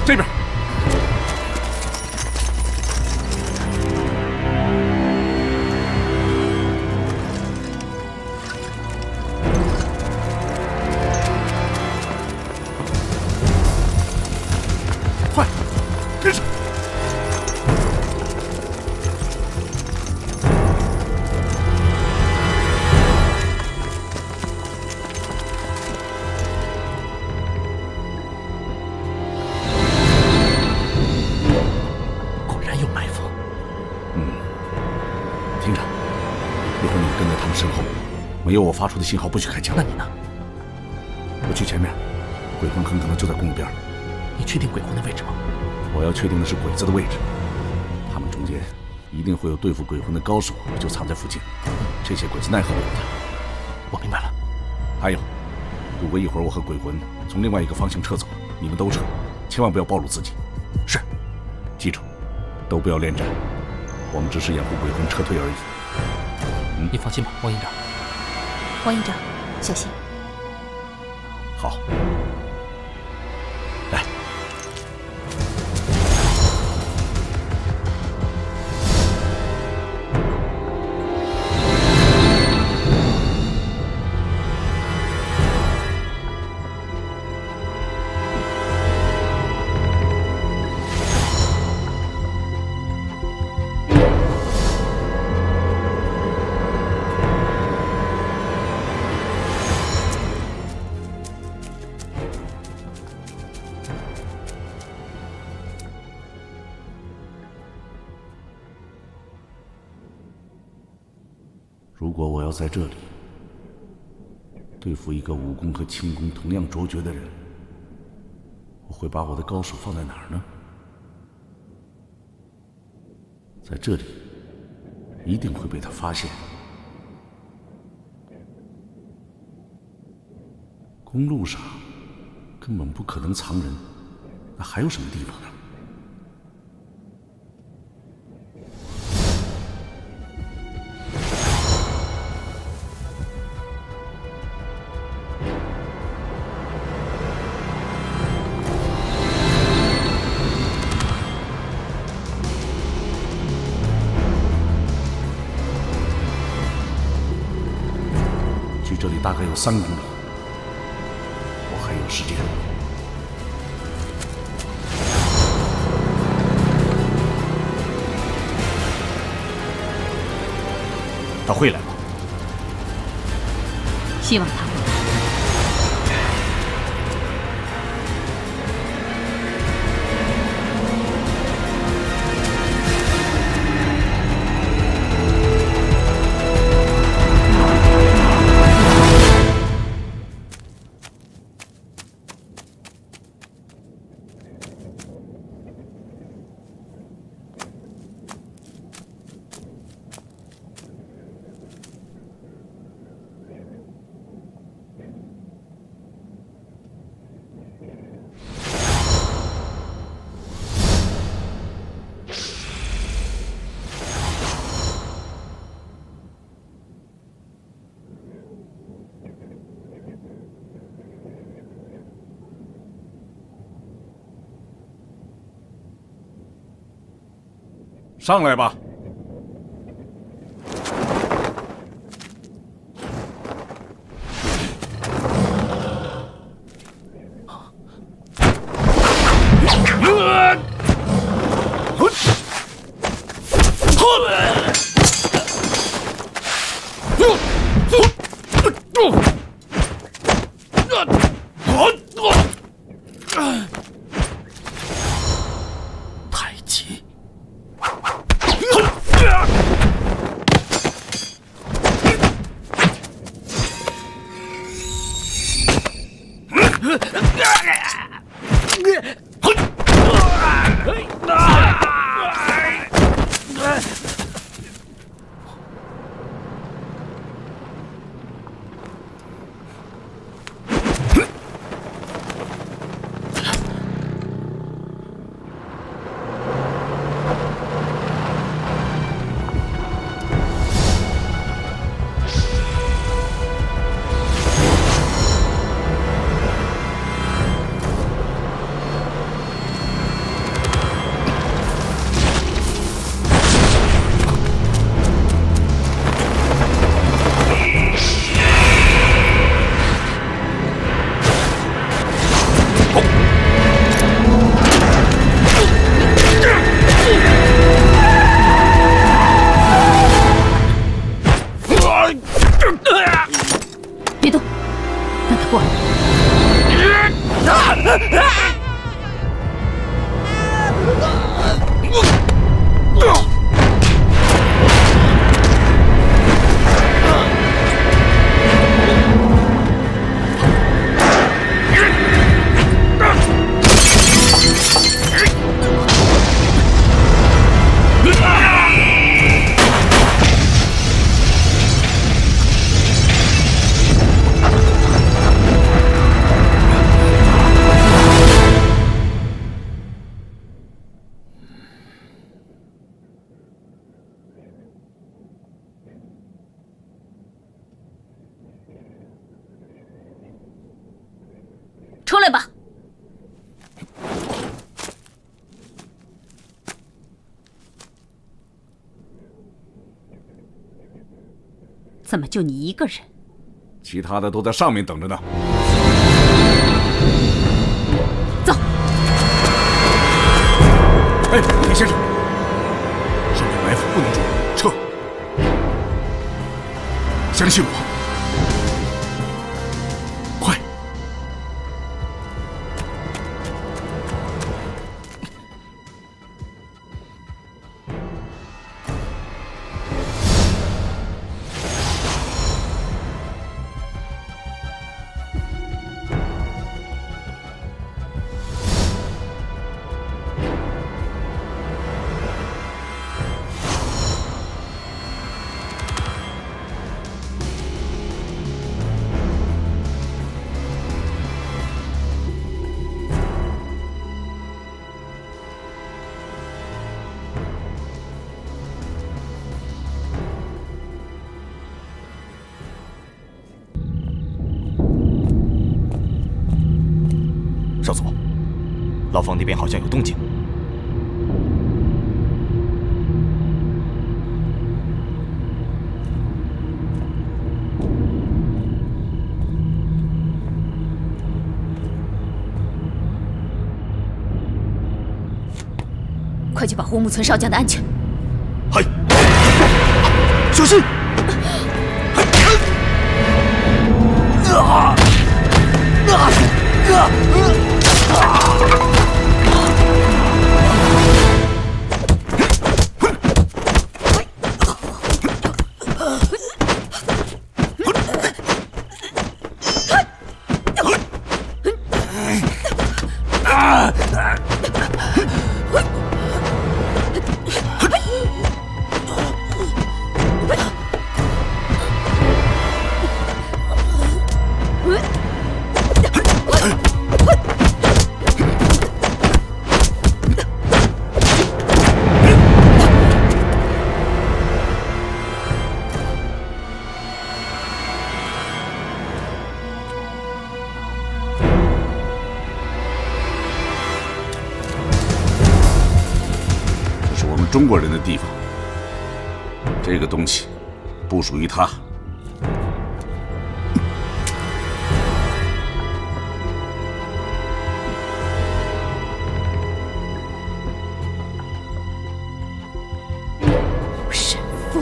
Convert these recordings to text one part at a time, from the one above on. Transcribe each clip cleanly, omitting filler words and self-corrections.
这边。快，跟上！ 没有我发出的信号，不许开枪。 那你呢？ 我去前面，鬼魂很可能就在公路边。 你确定鬼魂的位置吗？ 我要确定的是鬼子的位置。他们中间一定会有对付鬼魂的高手，就藏在附近。这些鬼子奈何不了他。 我明白了。 还有，如果一会儿我和鬼魂从另外一个方向撤走，你们都撤，千万不要暴露自己。 是。 记住，都不要恋战，我们只是掩护鬼魂撤退而已。 你放心吧，王营长。 王营长，小心。 好，来。如果我要在这里对付一个武功和轻功同样卓绝的人，我会把我的高手放在哪儿呢？在这里，一定会被他发现。公路上根本不可能藏人，那还有什么地方呢？ 距这里大概有3公里，我还有时间。他会来吗？ 希望他会。 上来吧！ 太极。 过来。出来吧！怎么就你一个人？ 其他的都在上面等着呢。 走。 哎，李先生，上面埋伏，不能住，撤！相信我。 少佐，牢房那边好像有动静。 快去保护木村少将的安全。 嗨，小心！ 中国人的地方，这个东西不属于他。 神父，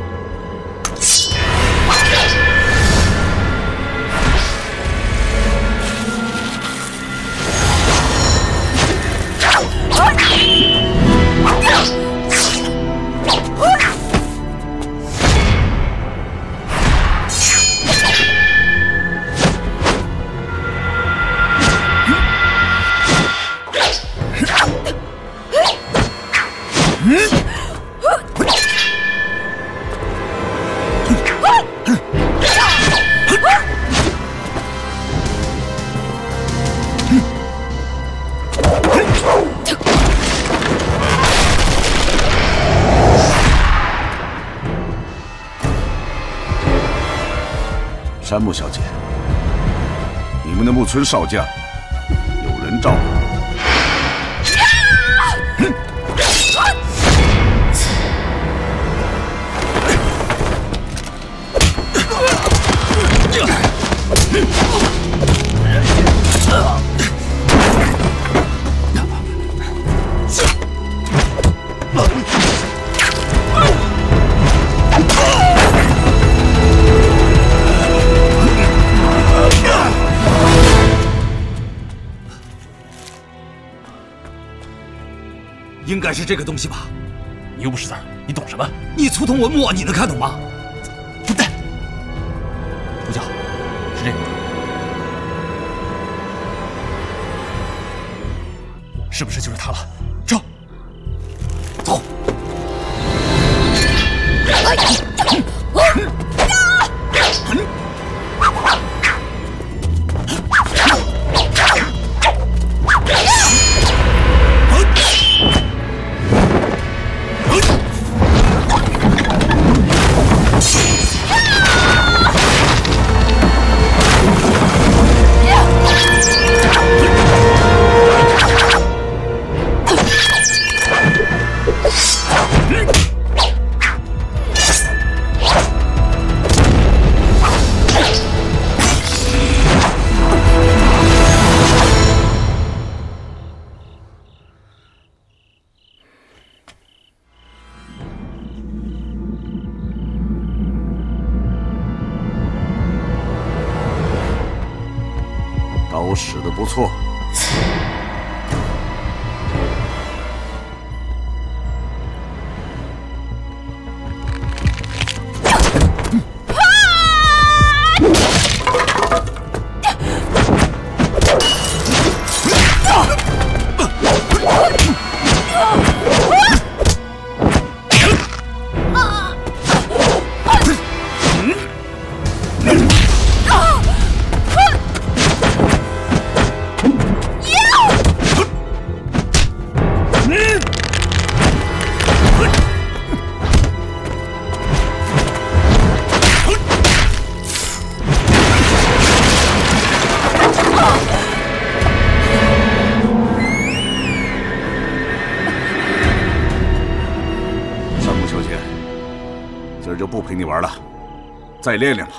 山木小姐，你们的木村少将有人照顾。 应该是这个东西吧？ 你又不识字，你懂什么？ 你粗通文墨，你能看懂吗？ 混蛋！主教，是这个，是不是就是它了？这， 走。 刀使得不错。今儿就不陪你玩了，再练练吧。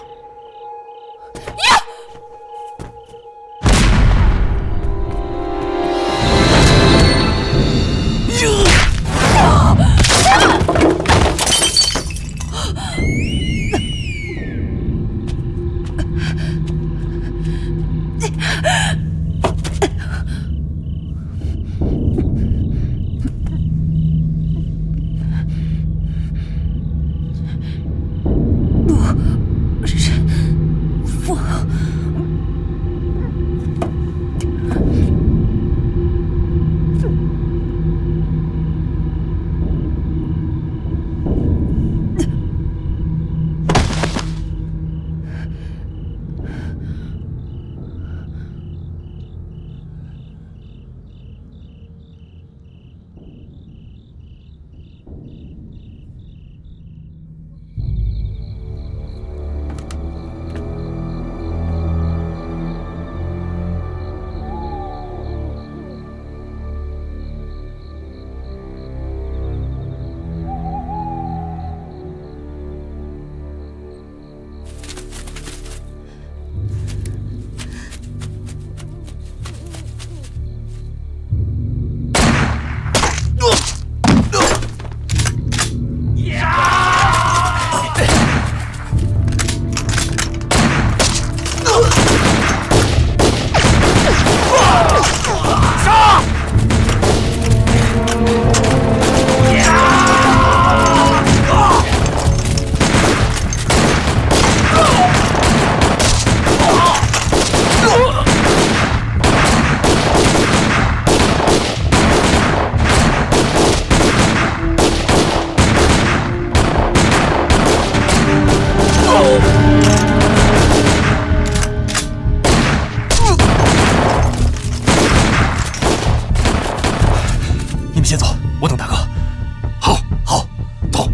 你们先走，我等大哥。 好，好，走。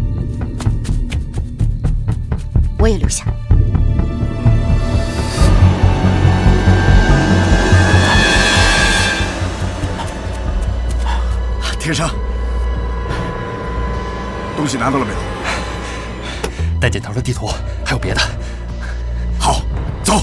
我也留下。 天生，东西拿到了没有？ 带箭头的地图，还有别的。 好，走。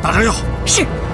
打炸药。 是。